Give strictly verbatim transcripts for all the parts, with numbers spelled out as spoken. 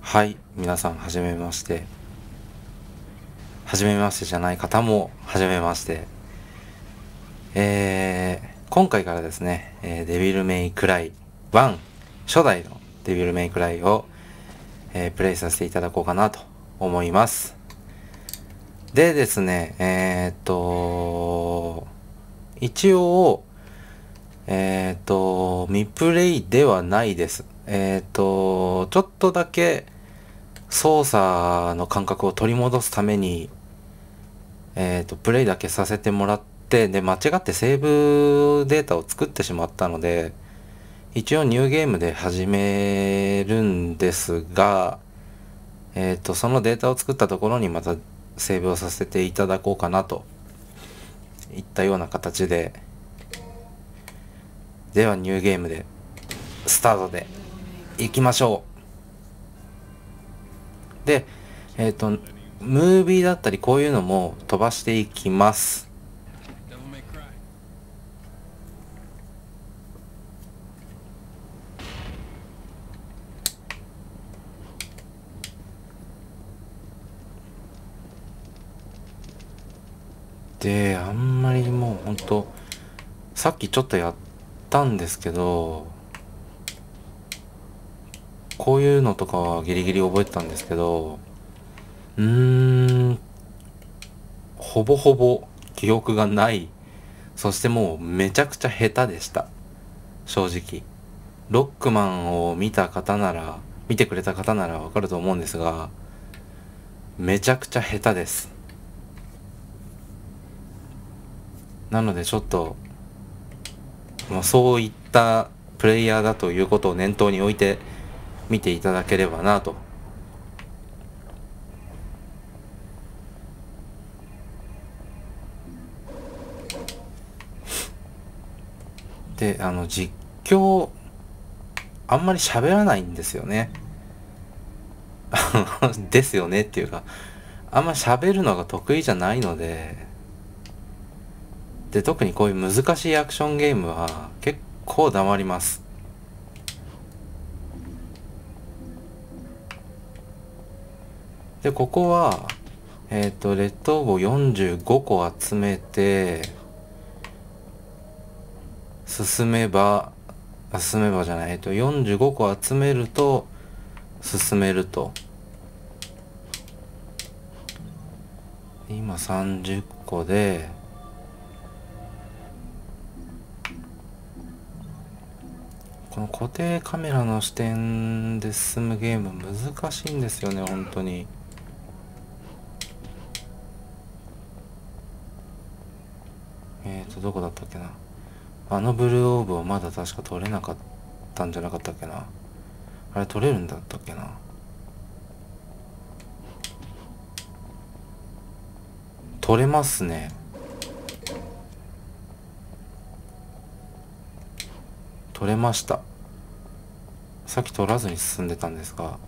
はい、皆さんはじめまして。はじめましてじゃない方もはじめまして。えー、今回からですね、えー、デビルメイクライワン、初代のデビルメイクライを、えー、プレイさせていただこうかなと思います。でですね、えー、っと、一応、えー、っと、未プレイではないです。えー、っと、ちょっとだけ操作の感覚を取り戻すために、えっと、プレイだけさせてもらって、で、間違ってセーブデータを作ってしまったので、一応ニューゲームで始めるんですが、えっと、そのデータを作ったところにまたセーブをさせていただこうかなといったような形で、ではニューゲームでスタートでいきましょう。で、えっと、ムービーだったりこういうのも飛ばしていきます。で、あんまりもうほんと、さっきちょっとやったんですけど、こういうのとかはギリギリ覚えてたんですけど、うーん、ほぼほぼ記憶がない。そしてもうめちゃくちゃ下手でした。正直。ロックマンを見た方なら、見てくれた方ならわかると思うんですが、めちゃくちゃ下手です。なのでちょっと、まあ、そういったプレイヤーだということを念頭に置いて見ていただければなと。で、あの、実況、あんまり喋らないんですよね。ですよねっていうか、あんま喋るのが得意じゃないので、で、特にこういう難しいアクションゲームは結構黙ります。で、ここは、えっと、レッドオーブをよんじゅうごこ集めて、進めば、あ進めばじゃない、えっと、よんじゅうごこ集めると、進めると。今さんじゅっこで、この固定カメラの視点で進むゲーム難しいんですよね、本当に。えーと、どこだったっけな。あのブルーオーブはまだ確か取れなかったんじゃなかったっけな。あれ取れるんだったっけな。取れますね。取れました。さっき取らずに進んでたんですが。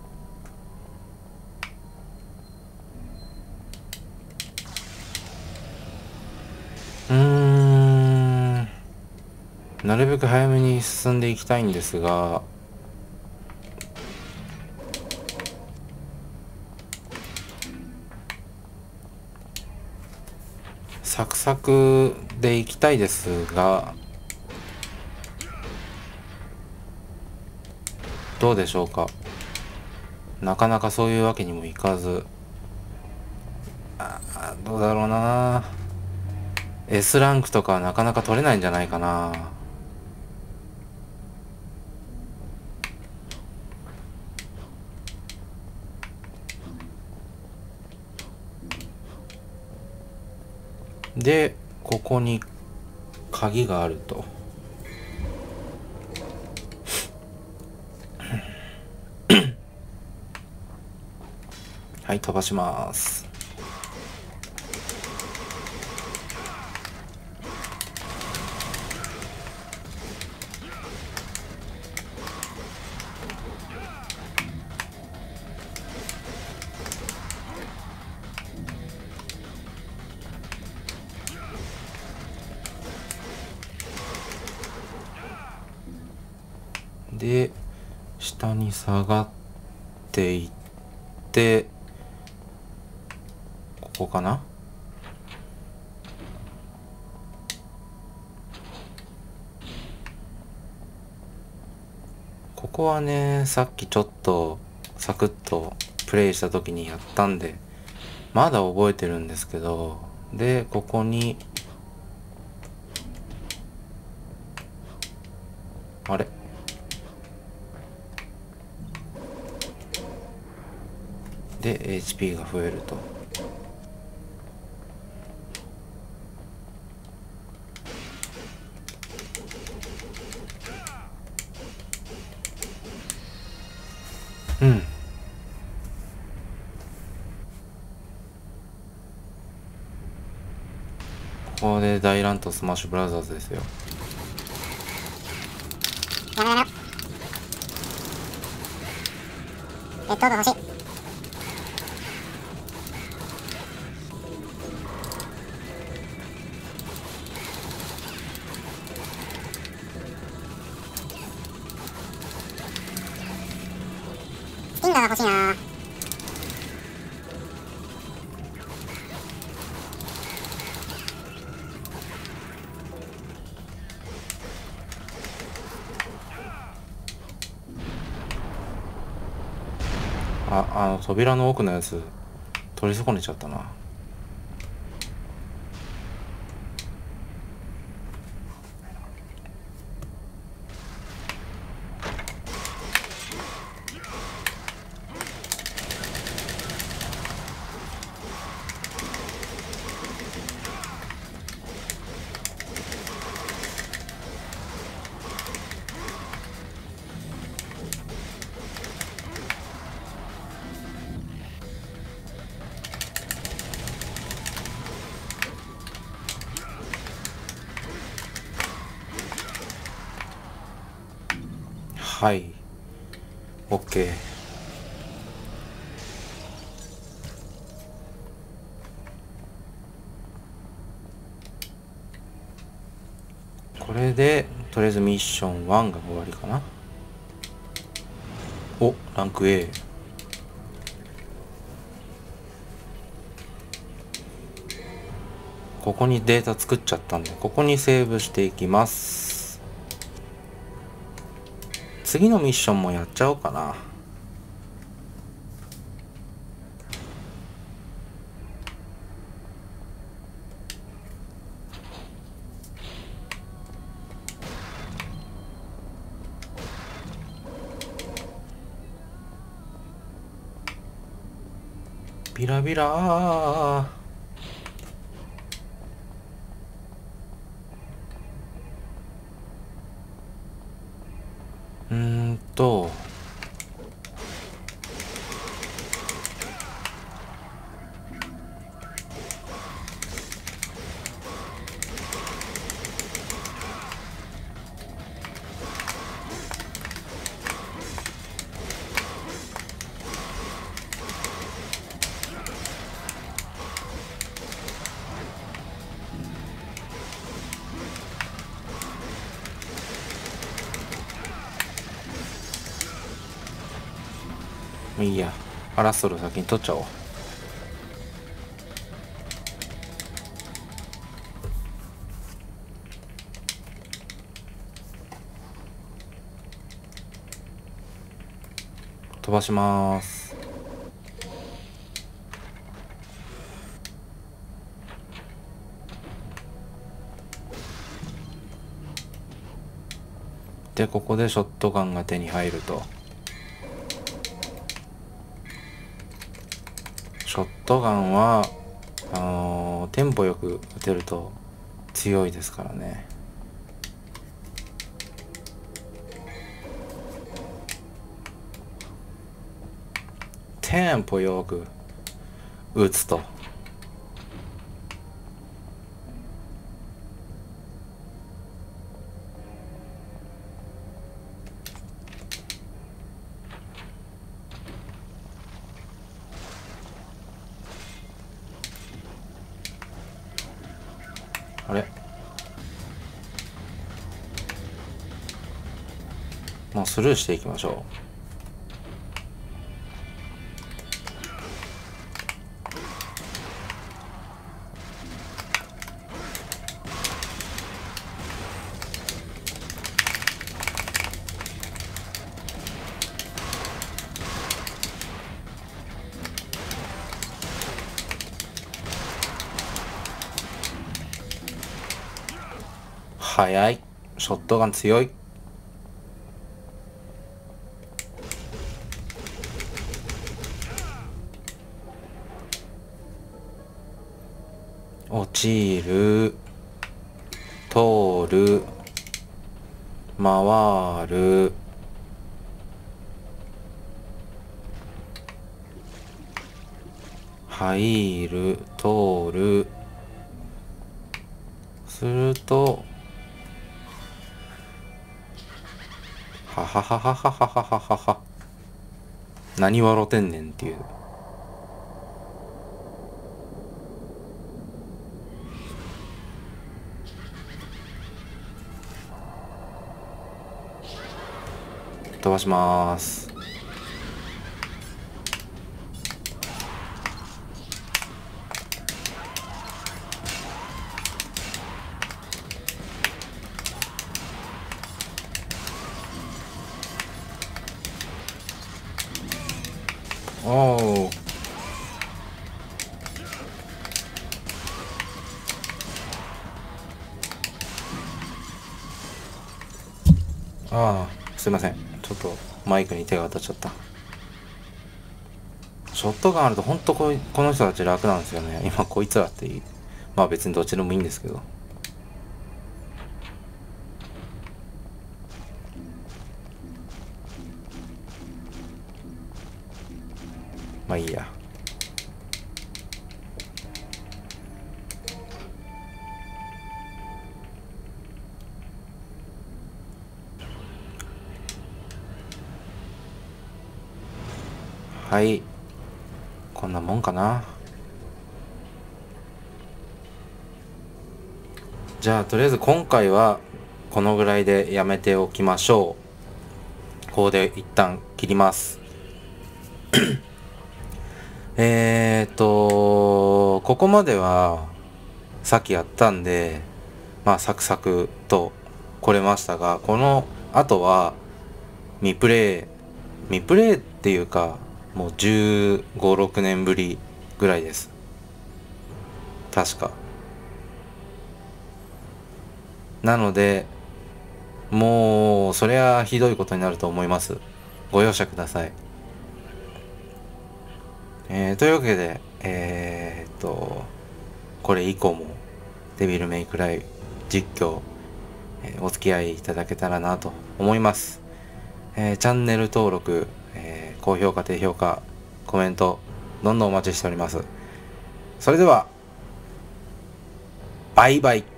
うーん。なるべく早めに進んでいきたいんですが、サクサクでいきたいですが、どうでしょうか。なかなかそういうわけにもいかず、あどうだろうな。 S ランクとかはなかなか取れないんじゃないかな。で、ここに鍵があると。はい、飛ばします。で、下に下がっていって、ここかな。ここはね、さっきちょっとサクッとプレイした時にやったんで、まだ覚えてるんですけど、で、ここに、あれで、エイチピー が増えると。うん。ここで大乱闘スマッシュブラザーズですよ。 やめろやめろ。レッドオーブ欲しい。スティンガーが欲しいな。 あ、あの扉の奥のやつ取り損ねちゃったな。はい。OK。これで、とりあえずミッションワンが終わりかな。お、ランク A。ここにデータ作っちゃったんで、ここにセーブしていきます。次のミッションもやっちゃおうかな。ビラビラー。うーんといいや、アラストル先に取っちゃおう。飛ばします。で、ここでショットガンが手に入ると。ショットガンはあのー、テンポよく撃てると強いですからね。テンポよく撃つと。あれ、もうスルーしていきましょう。 速い。ショットガン強い。落ちる。通る。回る。入る。通る。すると、はははははははははは。何笑ってんねんっていう。飛ばします。おー。ああ、すいません。ちょっとマイクに手が当たっちゃった。ショットガンあるとほんとこいこの人たち楽なんですよね。今こいつらっていう。まあ別にどっちでもいいんですけど。まあいいや。はい。こんなもんかな。じゃあとりあえず今回はこのぐらいでやめておきましょう。ここで一旦切ります。えーと、ここまではさっきやったんで、まあサクサクと来れましたが、この後は未プレイ、未プレイっていうか、もうじゅうご、ろくねんぶりぐらいです。確か。なので、もう、そりゃひどいことになると思います。ご容赦ください。えー、というわけで、えー、っと、これ以降も、デビルメイクライ実況、えー、お付き合いいただけたらなと思います。えー、チャンネル登録、えー、高評価、低評価、コメント、どんどんお待ちしております。それでは、バイバイ。